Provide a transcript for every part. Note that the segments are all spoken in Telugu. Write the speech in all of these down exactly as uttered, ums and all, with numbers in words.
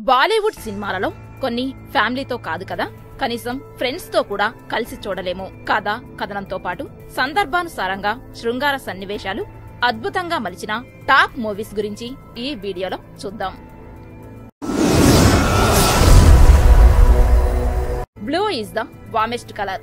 బాలీవుడ్ సినిమాలలో కొన్ని ఫ్యామిలీతో కాదు కదా, కనీసం ఫ్రెండ్స్ తో కూడా కలిసి చూడలేము. కథ, కథనంతో పాటు సందర్భానుసారంగా శృంగార సన్నివేశాలు అద్భుతంగా మలిచిన టాప్ మూవీస్ గురించి ఈ వీడియోలో చూద్దాం. Blue is the warmest colour.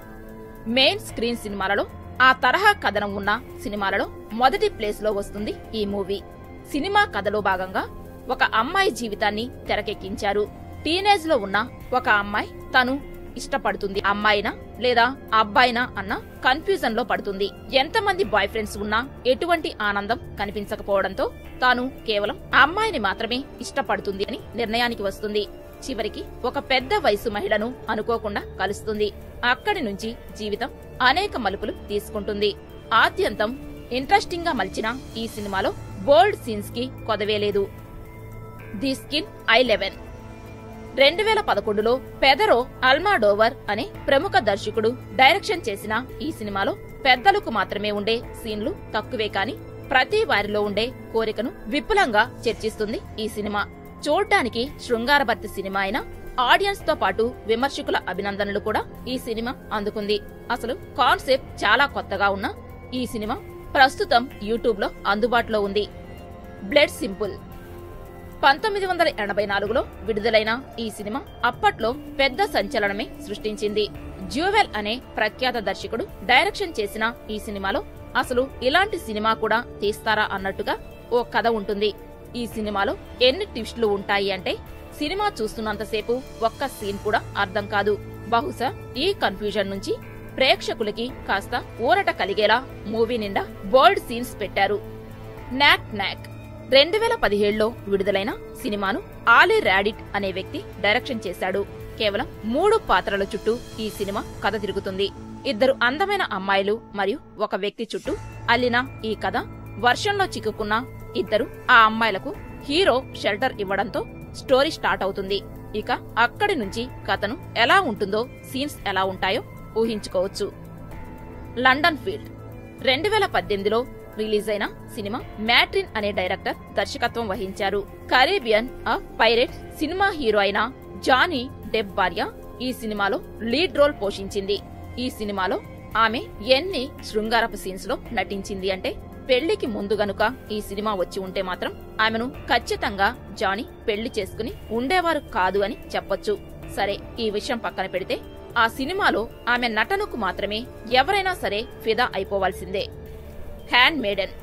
Main screen సినిమాలలో ఆ తరహా కథనం ఉన్న సినిమాలలో మొదటి ప్లేస్ లో వస్తుంది ఈ మూవీ. సినిమా కథలో భాగంగా ఒక అమ్మాయి జీవితాన్ని తెరకెక్కించారు. టీనేజ్ లో ఉన్న ఒక అమ్మాయి తను ఇష్టపడుతుంది అమ్మాయినా లేదా అబ్బాయినా అన్న కన్ఫ్యూజన్ లో పడుతుంది. ఎంతమంది బాయ్ ఫ్రెండ్స్ ఉన్నా ఎటువంటి ఆనందం కనిపించకపోవడంతో తాను కేవలం అమ్మాయిని మాత్రమే ఇష్టపడుతుంది అని నిర్ణయానికి వస్తుంది. చివరికి ఒక పెద్ద వయసు మహిళను అనుకోకుండా కలుస్తుంది. అక్కడి నుంచి జీవితం అనేక మలుపులు తీసుకుంటుంది. ఆద్యంతం ఇంట్రెస్టింగ్ గా మలిచిన ఈ సినిమాలో బోల్డ్ సీన్స్ కి కొదవేలేదు. The skin I live in. రెండు వేల పదకొండులో పెదరో అల్మాడోవర్ అనే ప్రముఖ దర్శకుడు డైరెక్షన్ చేసిన ఈ సినిమాలో పెద్దలకు మాత్రమే ఉండే సీన్లు తక్కువే కాని ప్రతి వారిలో ఉండే కోరికను విపులంగా చర్చిస్తుంది ఈ సినిమా. చూడ్డానికి శృంగారభర్తి సినిమా అయినా ఆడియన్స్ తో పాటు విమర్శకుల అభినందనలు కూడా ఈ సినిమా అందుకుంది. అసలు కాన్సెప్ట్ చాలా కొత్తగా ఉన్న ఈ సినిమా ప్రస్తుతం యూట్యూబ్ లో అందుబాటులో ఉంది. Blood simple. పంతొమ్మిది వందల ఎనభై నాలుగులో విడుదలైన ఈ సినిమా అప్పట్లో పెద్ద సంచలనమే సృష్టించింది. జ్యూవెల్ అనే ప్రఖ్యాత దర్శకుడు డైరెక్షన్ చేసిన ఈ సినిమాలో అసలు ఇలాంటి సినిమా కూడా తీస్తారా అన్నట్టుగా ఓ కథ ఉంటుంది. ఈ సినిమాలో ఎన్ని ట్విస్టులు ఉంటాయి అంటే సినిమా చూస్తున్నంతసేపు ఒక్క సీన్ కూడా అర్థం కాదు. బహుశా ఈ కన్ఫ్యూజన్ నుంచి ప్రేక్షకులకి కాస్త ఊరట కలిగేలా మూవీ నిండా బోల్డ్ సీన్స్ పెట్టారు. నాక్ నాక్. రెండు వేల పదిహేడులో విడుదలైన సినిమాను ఆలీ రాడిట్ అనే వ్యక్తి డైరెక్షన్ చేశాడు. కేవలం మూడు పాత్రల చుట్టూ ఈ సినిమా కథ తిరుగుతుంది. ఇద్దరు అందమైన అమ్మాయిలు మరియు ఒక వ్యక్తి చుట్టూ అల్లిన ఈ కథ వర్షంలో చిక్కుకున్న ఇద్దరు ఆ అమ్మాయిలకు హీరో షెల్టర్ ఇవ్వడంతో స్టోరీ స్టార్ట్ అవుతుంది. ఇక అక్కడి నుంచి కథను ఎలా ఉంటుందో, సీన్స్ ఎలా ఉంటాయో ఊహించుకోవచ్చు. London field. రెండు వేల పద్దెనిమిదిలో రిలీజ్ అయిన సినిమా మ్యాట్రిన్ అనే డైరెక్టర్ దర్శకత్వం వహించారు. కరేబియన్ ఆఫ్ పైరేట్స్ సినిమా హీరో అయిన జానీ డెప్ భార్య ఈ సినిమాలో లీడ్ రోల్ పోషించింది. ఈ సినిమాలో ఆమె ఎన్ని శృంగారపు సీన్స్ లో నటించింది అంటే పెళ్లికి ముందు గనుక ఈ సినిమా వచ్చి ఉంటే మాత్రం ఆమెను ఖచ్చితంగా జానీ పెళ్లి చేసుకుని ఉండేవారు కాదు అని చెప్పొచ్చు. సరే, ఈ విషయం పక్కన పెడితే ఆ సినిమాలో ఆమె నటనకు మాత్రమే ఎవరైనా సరే ఫిదా అయిపోవాల్సిందే. Hand maiden.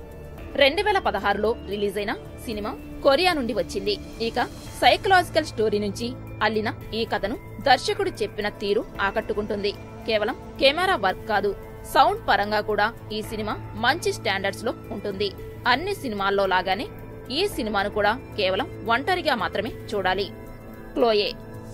రెండు వేల పదహారులో రిలీజ్ అయిన సినిమా కొరియా నుండి వచ్చింది. ఇక సైకలాజికల్ స్టోరీ నుంచి అల్లిన ఈ కథను దర్శకుడు చెప్పిన తీరు ఆకట్టుకుంటుంది. కేవలం కెమెరా వర్క్ కాదు, సౌండ్ పరంగా కూడా ఈ సినిమా మంచి స్టాండర్డ్స్ లో ఉంటుంది. అన్ని సినిమాల్లో లాగానే ఈ సినిమాను కూడా కేవలం ఒంటరిగా మాత్రమే చూడాలి. క్లోయే.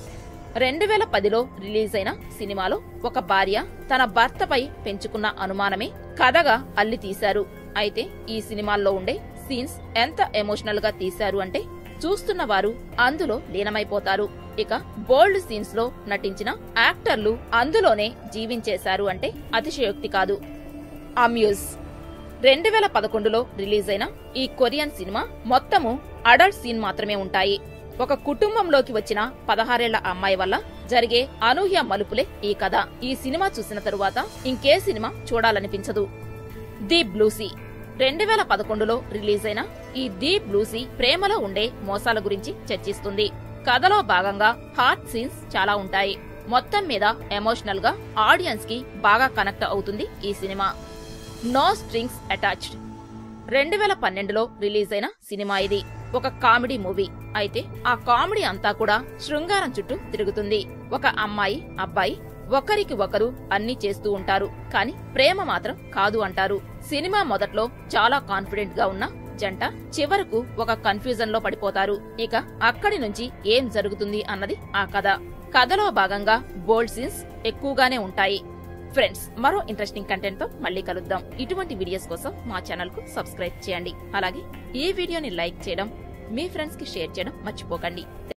రెండు వేల పదిలో రిలీజ్ అయిన సినిమాలో ఒక భార్య తన భర్తపై పెంచుకున్న అనుమానమే కథగా అల్లి తీశారు. అయితే ఈ సినిమాల్లో ఉండే సీన్స్ ఎంత ఎమోషనల్ గా తీశారు అంటే చూస్తున్న వారు అందులో లీనమైపోతారు. ఇక బోల్డ్ సీన్స్ లో నటించిన యాక్టర్లు అందులోనే జీవించేశారు అంటే అతిశయోక్తి కాదు. అమ్యూజ్. రెండు వేల పదకొండులో రిలీజ్ అయిన ఈ కొరియన్ సినిమా మొత్తము అడల్ట్ సీన్ మాత్రమే ఉంటాయి. ఒక కుటుంబంలోకి వచ్చిన పదహారేళ్ల అమ్మాయి వల్ల జరిగే అనూహ్య మలుపులే ఈ కథ. ఈ సినిమా చూసిన తరువాత ఇంకే సినిమా చూడాలనిపించదు. ది బ్లూసీ. రెండు వేల పదకొండులో రిలీజ్ అయిన ఈ ది బ్లూసీ ప్రేమలో ఉండే మోసాల గురించి చర్చిస్తుంది. కథలో భాగంగా హార్ట్ సీన్స్ చాలా ఉంటాయి. మొత్తం మీద ఎమోషనల్ గా ఆడియన్స్ కి బాగా కనెక్ట్ అవుతుంది ఈ సినిమా. No strings attached. రెండు వేల పన్నెండులో రిలీజ్ అయిన సినిమా ఇది. ఒక కామెడీ మూవీ. అయితే ఆ కామెడీ అంతా కూడా శృంగారం చుట్టూ తిరుగుతుంది. ఒక అమ్మాయి, అబ్బాయి ఒకరికి ఒకరు అన్ని చేస్తూ ఉంటారు, కానీ ప్రేమ మాత్రం కాదు అంటారు. సినిమా మొదట్లో చాలా కాన్ఫిడెంట్ గా ఉన్న జంట చివరకు ఒక కన్ఫ్యూజన్ లో పడిపోతారు. ఇక అక్కడి నుంచి ఏం జరుగుతుంది అన్నది ఆ కథ. కథలో భాగంగా బోల్డ్ సీన్స్ ఎక్కువగానే ఉంటాయి. ఫ్రెండ్స్, మరో ఇంట్రెస్టింగ్ కంటెంట్ తో మళ్ళీ కలుద్దాం. ఇటువంటి వీడియోస్ కోసం మా ఛానల్ కు సబ్స్క్రైబ్ చేయండి. అలాగే ఈ వీడియోని లైక్ చేయడం, మీ ఫ్రెండ్స్ కి షేర్ చేయడం మర్చిపోకండి.